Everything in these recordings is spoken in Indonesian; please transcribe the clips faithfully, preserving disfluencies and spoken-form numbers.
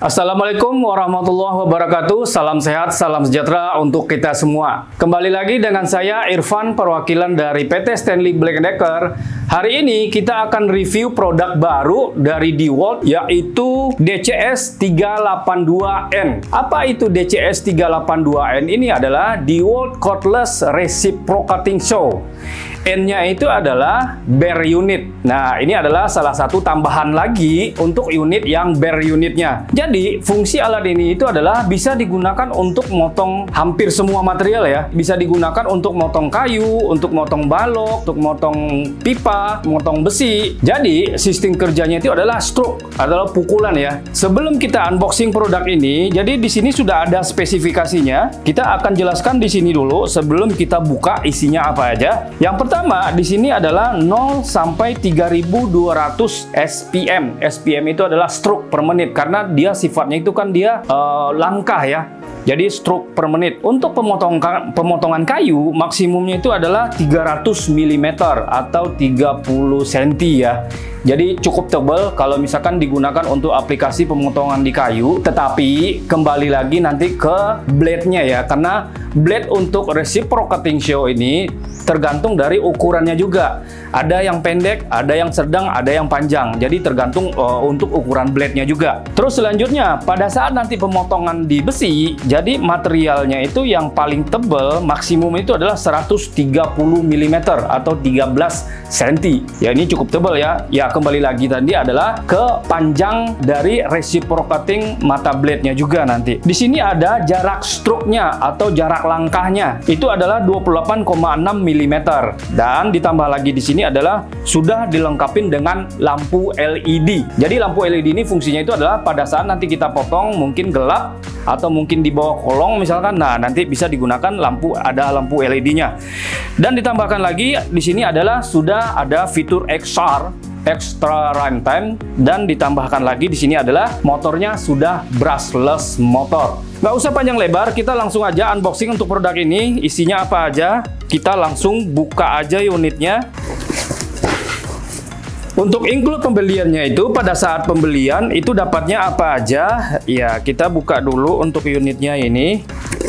Assalamualaikum warahmatullahi wabarakatuh. Salam sehat, salam sejahtera untuk kita semua. Kembali lagi dengan saya Irfan, perwakilan dari P T Stanley Black and Decker. Hari ini kita akan review produk baru dari DeWalt, yaitu D C S tiga delapan dua N. Apa itu D C S tiga delapan dua N? Ini adalah DeWalt Cordless Reciprocating Saw. N-nya itu adalah bare unit. Nah, ini adalah salah satu tambahan lagi untuk unit yang bare unitnya. Jadi, fungsi alat ini itu adalah bisa digunakan untuk motong hampir semua material ya. Bisa digunakan untuk motong kayu, untuk motong balok, untuk motong pipa, motong besi. Jadi, sistem kerjanya itu adalah stroke, adalah pukulan ya. Sebelum kita unboxing produk ini, jadi di sini sudah ada spesifikasinya. Kita akan jelaskan di sini dulu sebelum kita buka isinya apa aja. Yang pertama Pertama, di sini adalah nol sampai tiga ribu dua ratus S P M. S P M itu adalah stroke per menit karena dia sifatnya itu kan dia uh, langkah ya. Jadi stroke per menit. Untuk pemotongan pemotongan kayu maksimumnya itu adalah tiga ratus milimeter atau tiga puluh sentimeter ya. Jadi cukup tebal kalau misalkan digunakan untuk aplikasi pemotongan di kayu. Tetapi kembali lagi nanti ke blade-nya ya, karena blade untuk reciprocating saw ini tergantung dari ukurannya juga. Ada yang pendek, ada yang sedang, ada yang panjang. Jadi tergantung uh, untuk ukuran blade-nya juga. Terus selanjutnya, pada saat nanti pemotongan di besi, jadi materialnya itu yang paling tebal maksimum itu adalah seratus tiga puluh milimeter atau tiga belas sentimeter. Ya, ini cukup tebal ya. Ya, kembali lagi tadi adalah ke panjang dari reciprocating mata blade-nya juga nanti. Di sini ada jarak stroke-nya atau jarak langkahnya. Itu adalah dua puluh delapan koma enam milimeter. Dan ditambah lagi di sini adalah sudah dilengkapi dengan lampu L E D. Jadi lampu L E D ini fungsinya itu adalah pada saat nanti kita potong mungkin gelap atau mungkin di bawah kolong misalkan, nah nanti bisa digunakan lampu, ada lampu L E D-nya. Dan ditambahkan lagi di sini adalah sudah ada fitur X R, extra runtime, dan ditambahkan lagi di sini adalah motornya sudah brushless motor. Nggak usah panjang lebar, kita langsung aja unboxing untuk produk ini. Isinya apa aja? Kita langsung buka aja unitnya. Untuk include pembeliannya itu, pada saat pembelian itu dapatnya apa aja? Ya, kita buka dulu untuk unitnya ini.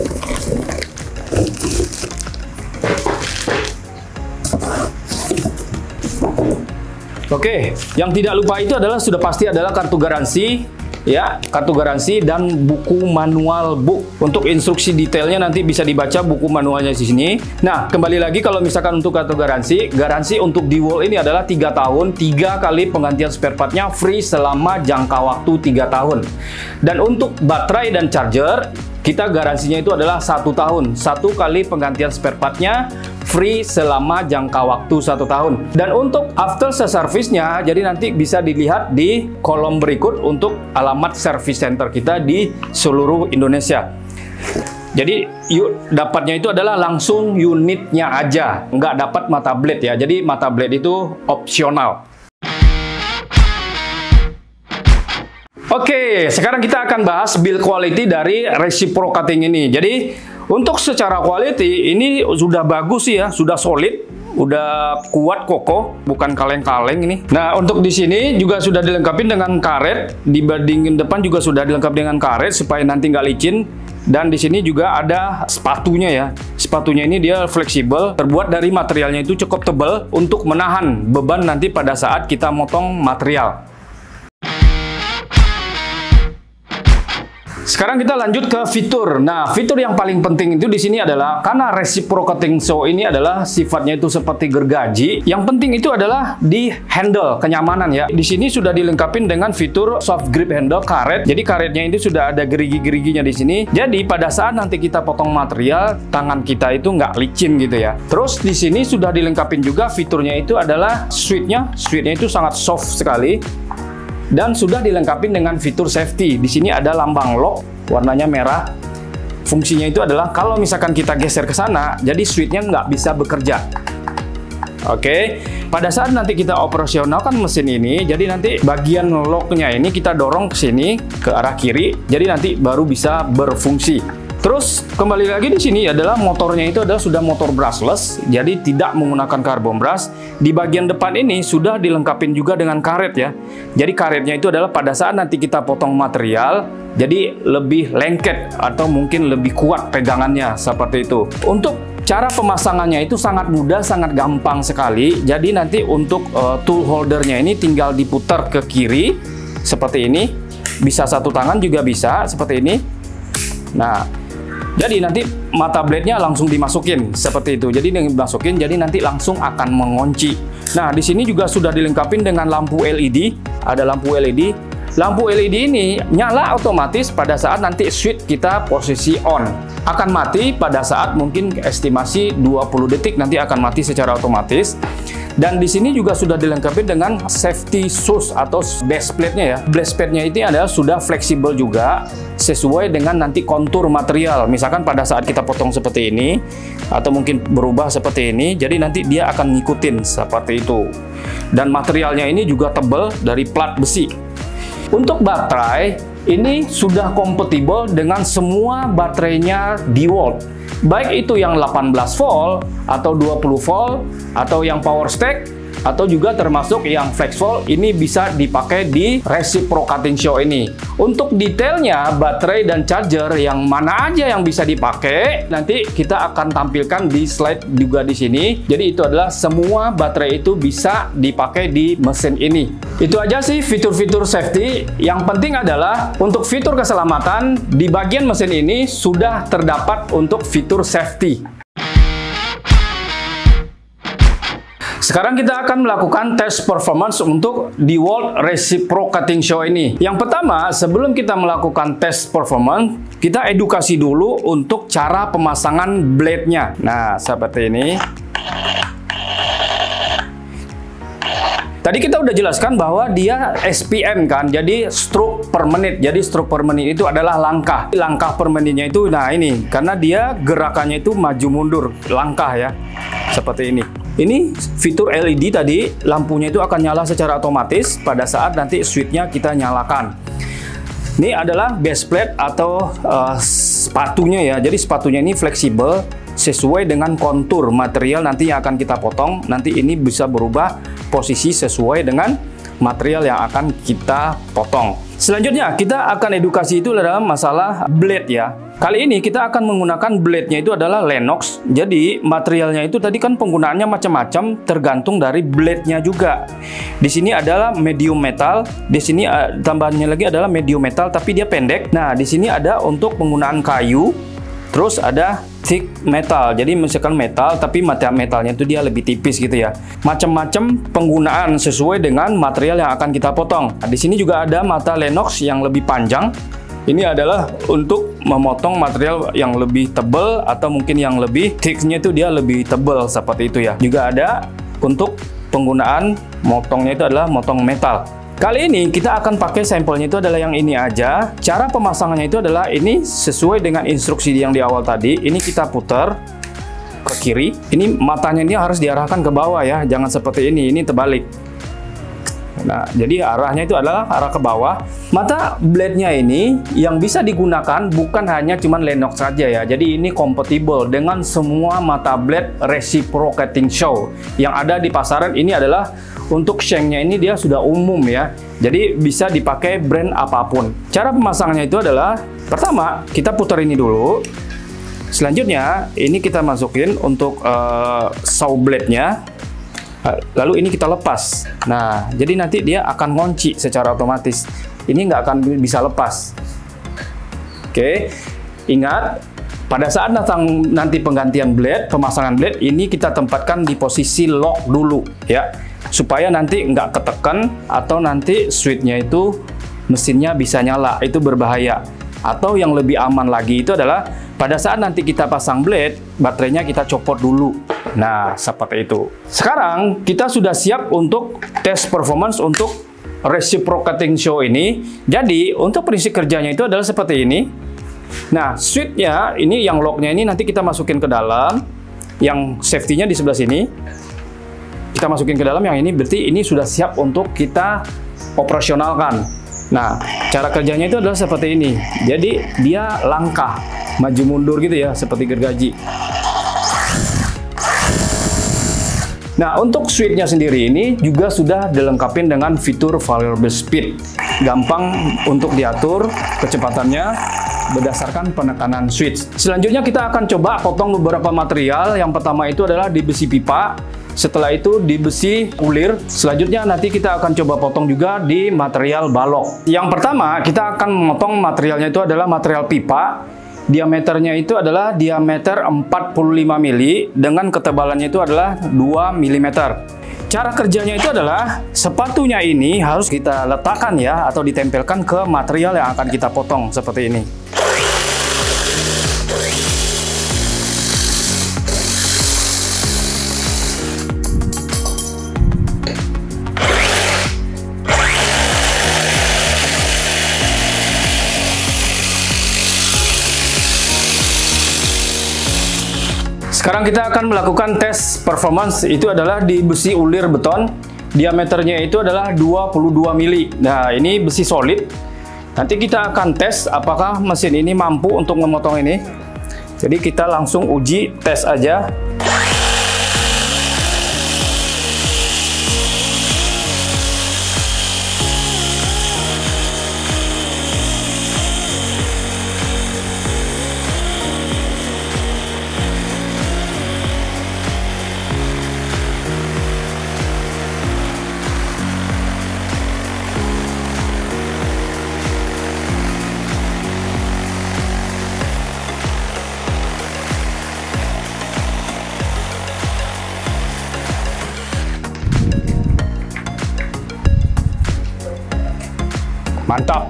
Oke, yang tidak lupa itu adalah sudah pasti adalah kartu garansi. Ya, kartu garansi dan buku manual book. Untuk instruksi detailnya nanti bisa dibaca buku manualnya di sini. Nah, kembali lagi kalau misalkan untuk kartu garansi, garansi untuk DeWalt ini adalah tiga tahun, tiga kali penggantian spare partnya free selama jangka waktu tiga tahun. Dan untuk baterai dan charger, kita garansinya itu adalah satu tahun, satu kali penggantian spare partnya free selama jangka waktu satu tahun. Dan untuk after service-nya, jadi nanti bisa dilihat di kolom berikut untuk alamat service center kita di seluruh Indonesia. Jadi yuk, dapatnya itu adalah langsung unitnya aja, nggak dapat mata blade ya. Jadi mata blade itu opsional. Oke, sekarang kita akan bahas build quality dari reciprocating ini. Jadi untuk secara quality ini sudah bagus sih ya, sudah solid, udah kuat kokoh, bukan kaleng-kaleng ini. Nah, untuk di sini juga sudah dilengkapi dengan karet, di bagian depan juga sudah dilengkapi dengan karet supaya nanti nggak licin. Dan di sini juga ada sepatunya ya. Sepatunya ini dia fleksibel, terbuat dari materialnya itu cukup tebal untuk menahan beban nanti pada saat kita motong material. Sekarang kita lanjut ke fitur. Nah, fitur yang paling penting itu di sini adalah karena reciprocating saw ini adalah sifatnya itu seperti gergaji. Yang penting itu adalah di handle, kenyamanan ya. Di sini sudah dilengkapi dengan fitur soft grip handle karet. Jadi karetnya ini sudah ada gerigi-geriginya di sini. Jadi pada saat nanti kita potong material, tangan kita itu nggak licin gitu ya. Terus di sini sudah dilengkapi juga fiturnya itu adalah switch-nya. Switch-nya itu sangat soft sekali. Dan sudah dilengkapi dengan fitur safety. Di sini ada lambang lock, warnanya merah. Fungsinya itu adalah kalau misalkan kita geser ke sana, jadi switch-nya nggak bisa bekerja. Oke, pada saat nanti kita operasionalkan mesin ini, jadi nanti bagian lock-nya ini kita dorong ke sini, ke arah kiri, jadi nanti baru bisa berfungsi. Terus kembali lagi di sini adalah motornya itu adalah sudah motor brushless, jadi tidak menggunakan carbon brush. Di bagian depan ini sudah dilengkapi juga dengan karet ya. Jadi karetnya itu adalah pada saat nanti kita potong material, jadi lebih lengket atau mungkin lebih kuat pegangannya seperti itu. Untuk cara pemasangannya itu sangat mudah, sangat gampang sekali. Jadi nanti untuk uh, tool holdernya ini tinggal diputar ke kiri seperti ini. Bisa satu tangan juga bisa seperti ini. Nah, jadi nanti mata blade-nya langsung dimasukin seperti itu. Jadi dimasukin, jadi nanti langsung akan mengunci. Nah, di sini juga sudah dilengkapi dengan lampu L E D. Ada lampu L E D. Lampu L E D ini nyala otomatis pada saat nanti switch kita posisi on. Akan mati pada saat mungkin estimasi dua puluh detik nanti akan mati secara otomatis. Dan di sini juga sudah dilengkapi dengan safety shoes atau base plate-nya ya. Base plate-nya ini adalah sudah fleksibel juga sesuai dengan nanti kontur material. Misalkan pada saat kita potong seperti ini atau mungkin berubah seperti ini, jadi nanti dia akan ngikutin seperti itu. Dan materialnya ini juga tebal dari plat besi. Untuk baterai ini sudah kompatibel dengan semua baterainya DeWalt. Baik itu yang delapan belas volt atau dua puluh volt atau yang power stack atau juga termasuk yang flex volt, ini bisa dipakai di reciprocating show ini. Untuk detailnya baterai dan charger yang mana aja yang bisa dipakai nanti kita akan tampilkan di slide juga di sini. Jadi itu adalah semua baterai itu bisa dipakai di mesin ini. Itu aja sih fitur-fitur safety. Yang penting adalah untuk fitur keselamatan di bagian mesin ini sudah terdapat untuk fitur safety. Sekarang kita akan melakukan tes performance untuk DeWalt Reciprocating Show ini. Yang pertama, sebelum kita melakukan tes performance, kita edukasi dulu untuk cara pemasangan blade-nya. Nah, seperti ini. Tadi kita udah jelaskan bahwa dia S P M kan, jadi stroke per menit. Jadi stroke per menit itu adalah langkah. Langkah per menitnya itu, nah ini, karena dia gerakannya itu maju mundur, langkah ya, seperti ini. Ini fitur L E D tadi, lampunya itu akan nyala secara otomatis pada saat nanti switch-nya kita nyalakan. Ini adalah base plate atau uh, sepatunya ya. Jadi sepatunya ini fleksibel sesuai dengan kontur material nanti yang akan kita potong. Nanti ini bisa berubah posisi sesuai dengan material yang akan kita potong. Selanjutnya kita akan edukasi itu adalah masalah blade ya. Kali ini kita akan menggunakan blade-nya itu adalah Lennox. Jadi materialnya itu tadi kan penggunaannya macam-macam tergantung dari blade-nya juga. Di sini adalah medium metal, di sini uh, tambahannya lagi adalah medium metal tapi dia pendek. Nah, di sini ada untuk penggunaan kayu. Terus ada thick metal, jadi misalkan metal tapi metalnya itu dia lebih tipis gitu ya. Macam-macam penggunaan sesuai dengan material yang akan kita potong. Nah, di sini juga ada mata Lennox yang lebih panjang. Ini adalah untuk memotong material yang lebih tebal atau mungkin yang lebih thicknya itu dia lebih tebal seperti itu ya. Juga ada untuk penggunaan motongnya itu adalah motong metal. Kali ini kita akan pakai sampelnya itu adalah yang ini aja. Cara pemasangannya itu adalah ini sesuai dengan instruksi yang di awal tadi. Ini kita putar ke kiri. Ini matanya ini harus diarahkan ke bawah ya. Jangan seperti ini, ini terbalik. Nah, jadi arahnya itu adalah arah ke bawah. Mata blade-nya ini yang bisa digunakan bukan hanya cuman Lennox saja ya. Jadi ini kompatibel dengan semua mata blade Reciprocating Show yang ada di pasaran. Ini adalah untuk shanknya ini dia sudah umum ya. Jadi bisa dipakai brand apapun. Cara pemasangannya itu adalah pertama kita putar ini dulu. Selanjutnya ini kita masukin untuk uh, saw blade-nya. Lalu ini kita lepas. Nah, jadi nanti dia akan ngunci secara otomatis. Ini nggak akan bisa lepas. Oke, ingat pada saat datang nanti penggantian blade, pemasangan blade, ini kita tempatkan di posisi lock dulu ya, supaya nanti nggak ketekan atau nanti switch-nya itu mesinnya bisa nyala, itu berbahaya. Atau yang lebih aman lagi itu adalah pada saat nanti kita pasang blade, baterainya kita copot dulu. Nah, seperti itu. Sekarang kita sudah siap untuk tes performance untuk Reciprocating Show ini. Jadi, untuk prinsip kerjanya itu adalah seperti ini. Nah, switch-nya ini yang lock-nya ini nanti kita masukin ke dalam. Yang safety-nya di sebelah sini. Kita masukin ke dalam yang ini, berarti ini sudah siap untuk kita operasionalkan. Nah, cara kerjanya itu adalah seperti ini. Jadi, dia langkah. maju mundur gitu ya, seperti gergaji. Nah, untuk switch-nya sendiri ini juga sudah dilengkapi dengan fitur variable speed. Gampang untuk diatur kecepatannya berdasarkan penekanan switch. Selanjutnya kita akan coba potong beberapa material. Yang pertama itu adalah di besi pipa. Setelah itu di besi ulir. Selanjutnya nanti kita akan coba potong juga di material balok. Yang pertama kita akan memotong materialnya itu adalah material pipa. Diameternya itu adalah diameter empat puluh lima mili dengan ketebalannya itu adalah dua milimeter. Cara kerjanya itu adalah sepatunya ini harus kita letakkan ya atau ditempelkan ke material yang akan kita potong seperti ini. Sekarang kita akan melakukan tes performance, itu adalah di besi ulir beton. Diameternya itu adalah dua puluh dua mili. Nah, ini besi solid. Nanti kita akan tes apakah mesin ini mampu untuk memotong ini. Jadi kita langsung uji tes aja. Mantap.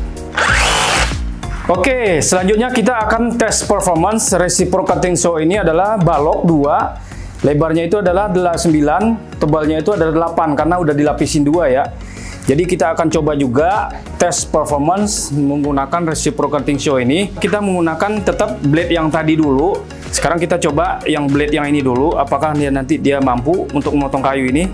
Oke, selanjutnya kita akan tes performance reciprocating saw. Ini adalah balok dua. Lebarnya itu adalah sembilan, tebalnya itu adalah delapan karena udah dilapisin dua ya. Jadi kita akan coba juga tes performance menggunakan reciprocating saw ini. Kita menggunakan tetap blade yang tadi dulu. Sekarang kita coba yang blade yang ini dulu. Apakah dia nanti dia mampu untuk memotong kayu ini?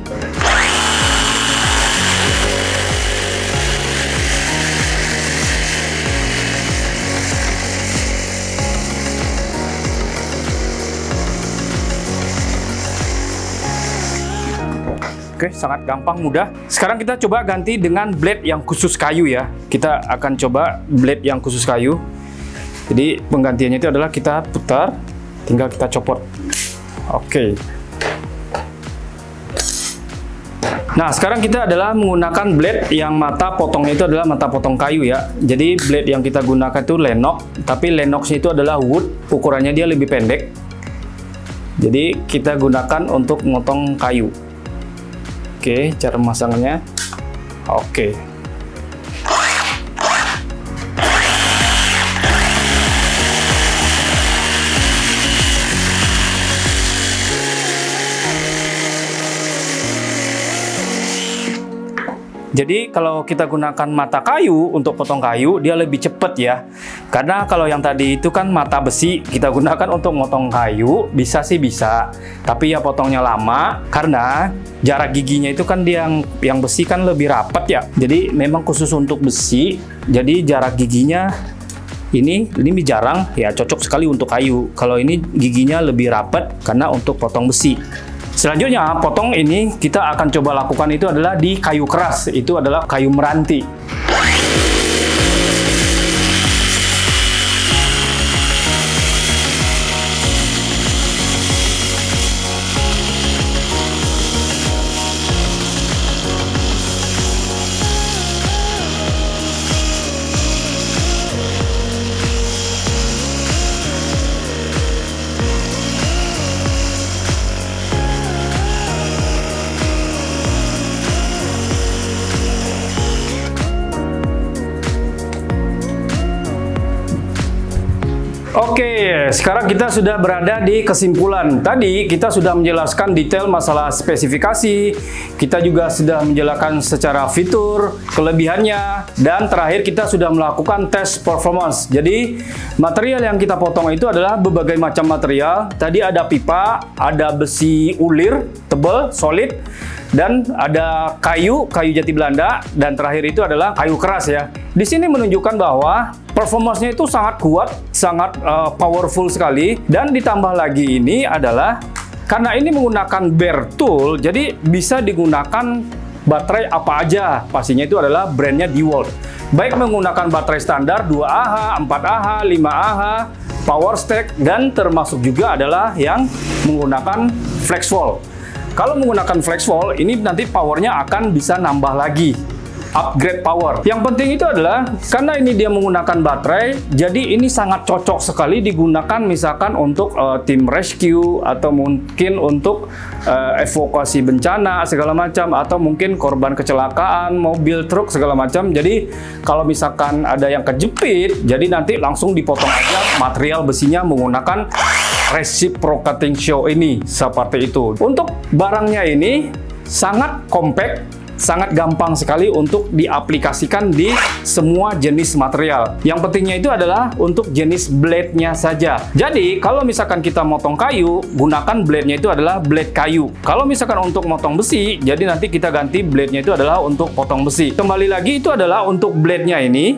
Oke, sangat gampang, mudah. Sekarang kita coba ganti dengan blade yang khusus kayu ya. Kita akan coba blade yang khusus kayu. Jadi penggantiannya itu adalah kita putar, tinggal kita copot. Oke. Nah, sekarang kita adalah menggunakan blade yang mata potongnya itu adalah mata potong kayu ya. Jadi blade yang kita gunakan itu lenok, tapi lenoknya itu adalah wood, ukurannya dia lebih pendek. Jadi kita gunakan untuk memotong kayu. Oke, cara memasangnya. Oke. Jadi kalau kita gunakan mata kayu untuk potong kayu, dia lebih cepat ya. Karena kalau yang tadi itu kan mata besi, kita gunakan untuk potong kayu, bisa sih bisa. Tapi ya potongnya lama, karena jarak giginya itu kan dia yang, yang besi kan lebih rapat ya. Jadi memang khusus untuk besi, jadi jarak giginya ini, ini jarang, ya cocok sekali untuk kayu. Kalau ini giginya lebih rapat karena untuk potong besi. Selanjutnya, potong ini kita akan coba lakukan itu adalah di kayu keras, itu adalah kayu meranti. Oke, sekarang kita sudah berada di kesimpulan. Tadi kita sudah menjelaskan detail masalah spesifikasi, kita juga sudah menjelaskan secara fitur, kelebihannya, dan terakhir kita sudah melakukan tes performance. Jadi, material yang kita potong itu adalah berbagai macam material. Tadi ada pipa, ada besi ulir, tebal, solid, dan ada kayu, kayu jati Belanda, dan terakhir itu adalah kayu keras ya. Di sini menunjukkan bahwa performance-nya itu sangat kuat, sangat uh, powerful sekali, dan ditambah lagi ini adalah karena ini menggunakan bare tool, jadi bisa digunakan baterai apa aja. Pastinya itu adalah brandnya DeWalt. Baik menggunakan baterai standar dua A H, empat A H, lima A H, power stack, dan termasuk juga adalah yang menggunakan flex wall. Kalau menggunakan flex wall, ini nanti powernya akan bisa nambah lagi. Upgrade power. Yang penting itu adalah karena ini dia menggunakan baterai, jadi ini sangat cocok sekali digunakan misalkan untuk uh, tim rescue atau mungkin untuk uh, evakuasi bencana segala macam, atau mungkin korban kecelakaan mobil truk segala macam. Jadi kalau misalkan ada yang kejepit, jadi nanti langsung dipotong aja material besinya menggunakan reciprocating show ini seperti itu. Untuk barangnya ini sangat compact, sangat gampang sekali untuk diaplikasikan di semua jenis material. Yang pentingnya itu adalah untuk jenis blade-nya saja. Jadi, kalau misalkan kita motong kayu, gunakan blade-nya itu adalah blade kayu. Kalau misalkan untuk motong besi, jadi nanti kita ganti blade-nya itu adalah untuk potong besi. Kembali lagi itu adalah untuk blade-nya ini.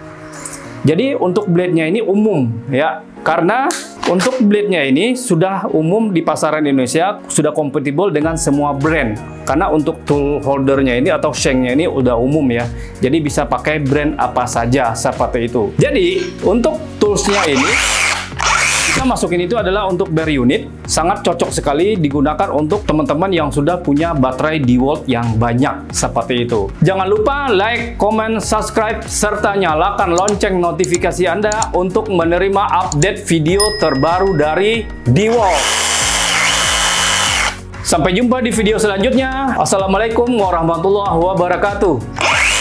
Jadi, untuk blade-nya ini umum ya. Karena untuk blade-nya ini sudah umum di pasaran Indonesia, sudah kompatibel dengan semua brand. Karena untuk tool holdernya ini atau shanknya ini udah umum ya. Jadi bisa pakai brand apa saja seperti itu. Jadi untuk toolsnya ini kita masukin itu adalah untuk bare unit. Sangat cocok sekali digunakan untuk teman-teman yang sudah punya baterai DeWalt yang banyak seperti itu. Jangan lupa like, comment, subscribe, serta nyalakan lonceng notifikasi Anda untuk menerima update video terbaru dari DeWalt. Sampai jumpa di video selanjutnya. Assalamualaikum warahmatullahi wabarakatuh.